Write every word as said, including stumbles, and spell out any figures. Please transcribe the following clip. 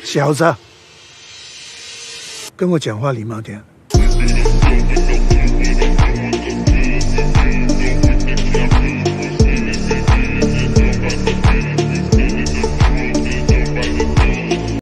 小子，跟我讲话礼貌点。